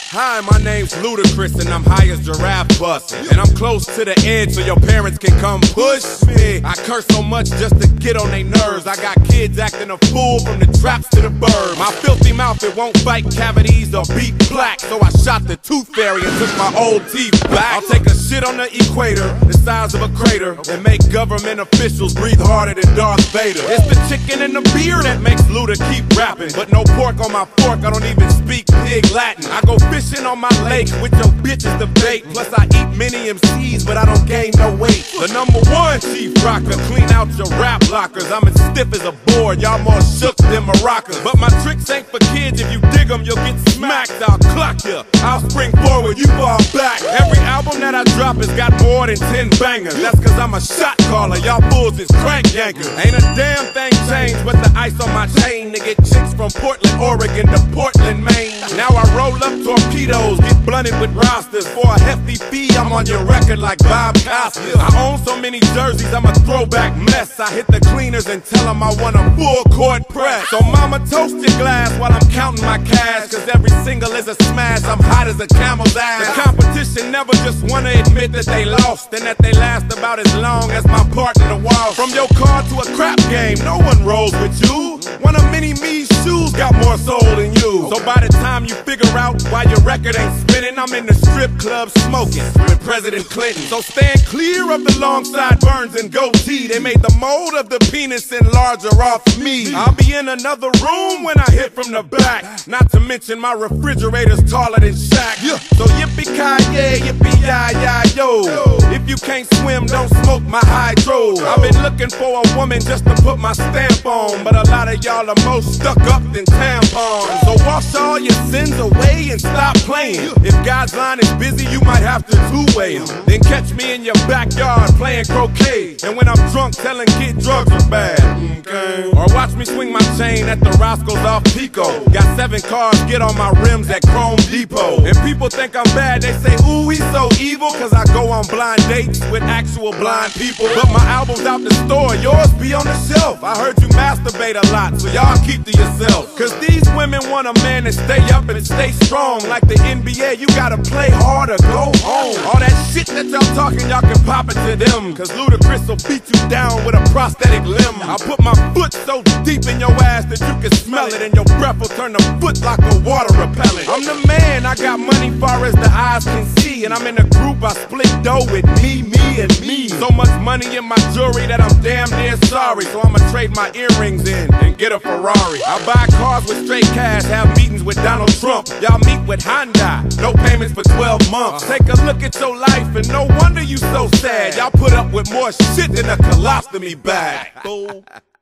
Hi, my name's Ludacris and I'm high as giraffe bus. And I'm close to the edge so your parents can come push me. I curse so much just to get on their nerves. I got kids acting a fool from the traps to the burbs. My filthy mouth, it won't fight cavities or beat plaque. So I shot the tooth fairy and took my old teeth back. I'll take a shit on the equator, the size of a crater, and make government officials breathe harder than Darth Vader. It's the chicken and the beer that makes Luda keep rapping. But no pork on my fork, I don't even speak pig Latin. I go fishing on my lake with your bitches to bait. Plus I eat many MCs, but I don't gain no weight. The #1 chief rocker, clean out your rap lockers. I'm as stiff as a board, y'all more shook than maracas. But my tricks ain't for kids, if you dig them, you'll get smacked. I'll clock ya, I'll spring forward, you fall back. Every album that I drop has got more than 10 bangers. That's cause I'm a shot caller, y'all fools is crank yankers. Ain't a damn thing changed but the ice on my chain to get chicks from Portland, Oregon to Portland, Maine. Now I roll up torpedoes, get blunted with rosters. For a hefty fee, I'm on your record like Bob Costas. I own so many jerseys, I'm a throwback mess. I hit the cleaners and tell them I want a full court press. So mama, toast your glass while I'm counting my cash, cause every single is a smash, I'm hot as a camel's ass. The competition never just wanna admit that they lost, and that they last about as long as my partner the wall. From your car to a crap game, no one rolls with you. One of mini-me's shoes got more soul than you. So by the time you figure out why your record ain't spinning, I'm in the strip club smoking with President Clinton. So stand clear of the long sideburns and goatee. They made the mold of the penis enlarger off me. I'll be in another room when I hit from the back. Not to mention my refrigerator's taller than Shaq. So yippee-ki-yay, yippee-yi-yi-yo. If you can't swim, don't smoke my hydro. I've been looking for a woman just to put my stamp on, but a lot of y'all are more stuck up than tampons. So wash all your sins away and stop playing. If God's line is busy, you might have to two-way him. Then catch me in your backyard playing croquet, and when I'm drunk telling kids drugs are bad. Or watch me swing my chain at the Roscoe's off Pico. Got 7 cars, get on my rims at Chrome Depot. And people think I'm bad, they say, ooh, he's so evil, cause I go on blind dates with actual blind people. But my album's out the store, yours be on the shelf. I heard you masturbate a lot, so y'all keep to yourself. Cause these women want a man to stay up and stay strong. Like the NBA, you gotta play hard or go home. All that shit that y'all talking, y'all can pop it to them. Cause Ludacris will beat you down with a prosthetic limb. I'll put my foot so deep in your ass that you can smell it, and your breath will turn the foot like a water repellent. I'm the man, I got money far as the eyes can see, and I'm in a group, I split dough with me, and me. So much money in my jewelry that I'm damn near sorry. So I'ma trade my earrings in and get a Ferrari. I buy cars with straight cash, have meetings with Donald Trump. Y'all meet with Honda, no payments for 12 months. Take a look at your life and no wonder you so sad. Y'all put up with more shit than a colostomy bag.